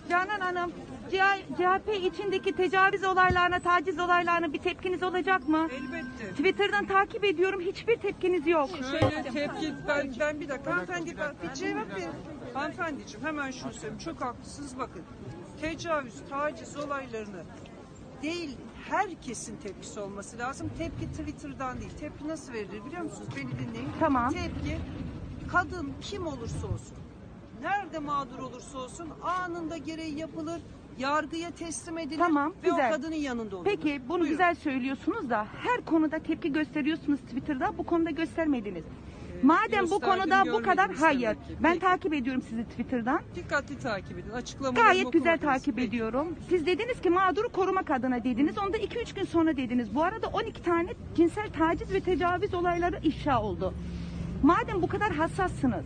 Canan Hanım, CHP içindeki tecavüz olaylarına, taciz olaylarına bir tepkiniz olacak mı? Elbette. Twitter'dan takip ediyorum, hiçbir tepkiniz yok. Şöyle tepki, ben bir dakika hanımefendi bir cevap verin. Hanımefendiciğim hemen şunu söyleyeyim, çok haklısınız bakın. Tecavüz, taciz olaylarını değil herkesin tepkisi olması lazım. Tepki Twitter'dan değil. Tepki nasıl verilir biliyor musunuz? Beni dinleyin. Tamam. Tepki kadın kim olursa olsun, nerede mağdur olursa olsun anında gereği yapılır. Yargıya teslim edilir Tamam, ve güzel. o kadının yanında olur. Peki bunu Buyurun. güzel söylüyorsunuz da her konuda tepki gösteriyorsunuz Twitter'da, bu konuda göstermediniz. Madem bu gösterdim, konuda bu kadar, görmediniz hayır. demek ki. Ben Peki. takip ediyorum sizi Twitter'dan. Dikkatli takip edin. Açıklamalarımı Gayet güzel okumadınız. takip Peki. ediyorum. Siz dediniz ki mağduru korumak adına dediniz. Onu da 2-3 gün sonra dediniz. Bu arada 12 tane cinsel taciz ve tecavüz olayları ifşa oldu. Madem bu kadar hassassınız.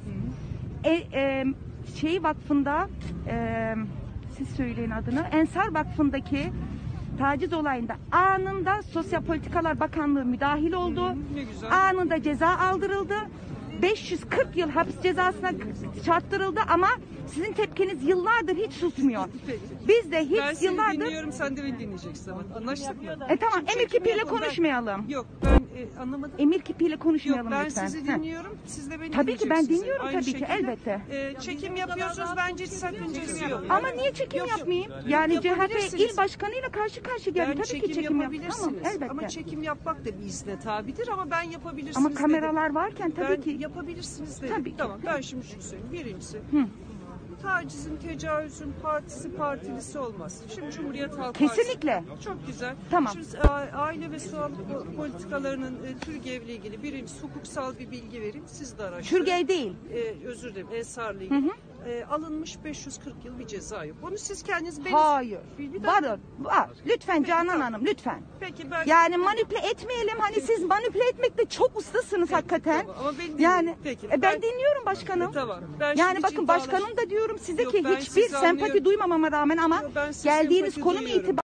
Vakfında siz söyleyin adını. Ensar Vakfı'ndaki taciz olayında anında Sosyal Politikalar Bakanlığı müdahil oldu. Ne güzel. Anında ceza aldırıldı. 540 yıl hapis cezasına çarptırıldı ama sizin tepkiniz yıllardır hiç susmuyor. Peki. Biz de hiç Ben seni yıllardır... dinliyorum, sen de beni dinleyeceksin ama. Anlaştık mı? Tamam, Şimdi emir kipiyle çekimi yapın. konuşmayalım. Yok, ben anlamadım. Emir kipiyle Yok, konuşmayalım ben lütfen. sizi Heh. dinliyorum, siz de beni Tabii ki ben dinleyeceksiniz. dinliyorum Aynı tabii ki, şekilde. elbette. Çekim yapıyorsunuz, bence hiç sakıncası yok. Ama niye çekim yapmayayım? Yani CHP Yapabilirsiniz. il başkanıyla karşı karşıya geldi. Ben Tabii ki çekim çekim yapabilirsiniz. Tamam, elbette. Ama çekim yapmak da bir izne tabidir ama ben yapabilirsiniz Ama dedim. kameralar varken tabii Ben ki. yapabilirsiniz dedim. Tabii ki. Tamam, ben şimdi şunu söyleyeyim. Birincisi, tacizin, tecavüzün partilisi olmaz. Şimdi Cumhuriyet Halk Kesinlikle. Partisi. Çok güzel. Tamam. Şimdi aile ve sağlık politikalarının Türkiye ile ilgili birincisi hukuksal bir bilgi vereyim. Siz de araştırın. Türkiye değil. Özür dilerim. Ensar'la ilgili. Alınmış 540 yıl bir ceza yok. Onu siz kendiniz... Hayır. Bir dakika. Var. Lütfen Peki, Canan tamam. Hanım, lütfen. Peki ben... Yani manipüle etmeyelim. Hani siz manipüle etmekte çok ustasınız hakikaten. Tamam, ama beni dinleyin. Yani Peki, ben dinliyorum başkanım. Tamam. Ben Yani şimdi bakın ciddi başkanım da diyorum size Yok, ki ben hiçbir sizi sempati anlıyorum. duymamama rağmen ama Yok, ben sizi geldiğiniz sempati konum duyuyorum. itibariyle